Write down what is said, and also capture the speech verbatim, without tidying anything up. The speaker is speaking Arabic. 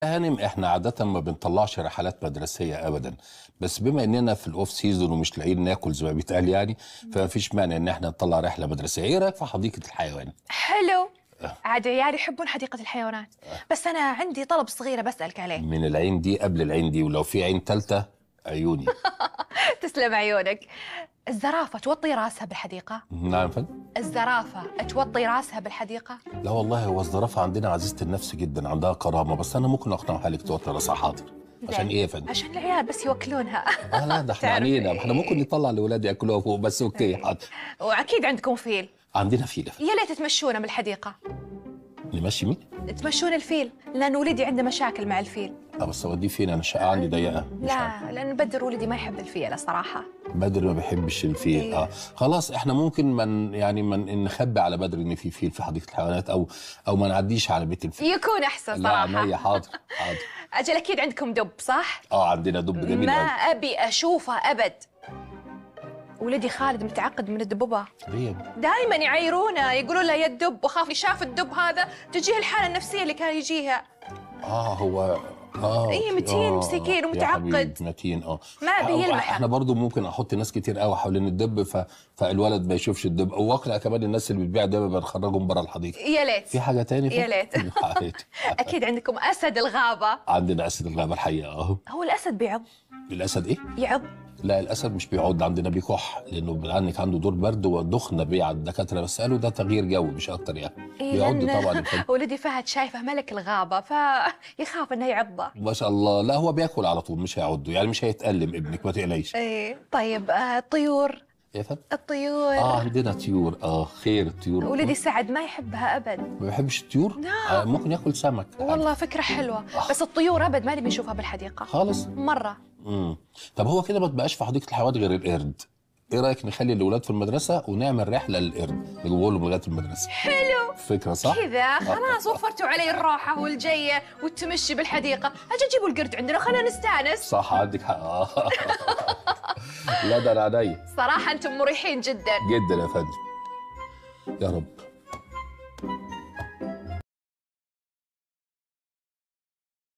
هانم احنا عادة ما بنطلعش رحلات مدرسية ابدا، بس بما اننا في الاوف سيزون ومش لاقيين ناكل زي ما بيتقال يعني، فما فيش مانع ان احنا نطلع رحلة مدرسية. ايه رايك في حديقة الحيوان؟ حلو. عاد عيالي يحبون حديقة الحيوانات، بس أنا عندي طلب صغيرة بسألك عليه. من العين دي قبل العين دي، ولو في عين تالتة عيوني. تسلم عيونك. الزرافة توطي راسها بالحديقة؟ نعم فندم. الزرافة توطي راسها بالحديقة؟ لا والله، هو الزرافة عندنا عزيزة النفس جدا، عندها كرامة، بس انا ممكن اقنعها لك توطي راسها. حاضر. عشان ايه يا فندم؟ عشان العيال بس يوكلونها. اه لا، ده احنا تعرف عنينا، احنا ممكن إيه؟ نطلع الاولاد ياكلوها فوق، بس اوكي حاضر. وأكيد عندكم فيل. عندنا فيل يا فندم. يا ليت تمشونا بالحديقة. نمشي مين؟ تمشون الفيل، لأن ولدي عنده مشاكل مع الفيل. اه بس اوديه فين؟ انا الشقة عندي ضيقة. لا، لأن بدر ولدي ما يحب الفيل الصراحة. بدر ما بيحبش الفيل. إيه؟ اه خلاص، احنا ممكن من يعني من نخبي على بدر ان في فيل في حديقه الحيوانات، او او ما نعديش على بيت الفيل. يكون أحسن لا صراحة. عينيا، حاضر حاضر. أجل أكيد عندكم دب صح؟ اه عندنا دب جميل ما قوي. أبي أشوفه أبد. ولدي خالد متعقد من الدبوبة. ليه؟ دائما يعايرونه، يقولون له يا الدب، وخاف شاف الدب هذا تجيه الحالة النفسية اللي كان يجيها. اه هو اه ايه متين آه مسكين يا ومتعقد. حبيبي متين. اه ما أبي آه، يلمح. احنا برضو ممكن احط ناس كتير قوي حوالين الدب، ف... فالولد ما يشوفش الدب، او واقع كمان الناس اللي بتبيع دب بنخرجهم بره الحديقه. يا ليت. في حاجه تاني؟ يا ليت. أكيد عندكم أسد الغابة. عندنا اسد الغابه الحقيقه. اه هو الأسد بيعض؟ الاسد ايه؟ يعض؟ لا الاسد مش بيعض، عندنا بيكح، لانه عنك عنده دور برد ودخنه بيه على الدكاتره، بس قالوا ده تغيير جو مش اكتر يعني. إيه، بيعض لأن طبعا الفندم. ولدي فهد شايفه ملك الغابة فيخاف إنه يعضه. ما شاء الله. لا هو بياكل على طول، مش هيعضه يعني، مش هيتألم ابنك، ما تقلقيش. إيه طيب. آه الطيور. يا فندم. الطيور. اه عندنا طيور. اه خير الطيور. ولدي سعد ما يحبها أبد. ما بيحبش الطيور؟ لا. آه ممكن ياكل سمك. والله فكرة حلوة، بس الطيور أبد ما نبي نشوفها بالحديقة خالص. مرة. امم طب هو كده ما تبقاش في حديقه الحيوانات غير القرد. ايه رايك نخلي الاولاد في المدرسه ونعمل رحله للقرد، نجيبه لهم لغايه المدرسه؟ حلو. فكره صح؟ كذا خلاص وفرتوا علي الراحة والجية والتمشي بالحديقة، أجل جيبوا القرد عندنا خلينا نستانس. صح عندك حق. آه. لا ده انا عينيا. صراحة أنتم مريحين جدا. جدا يا فندم. يا رب.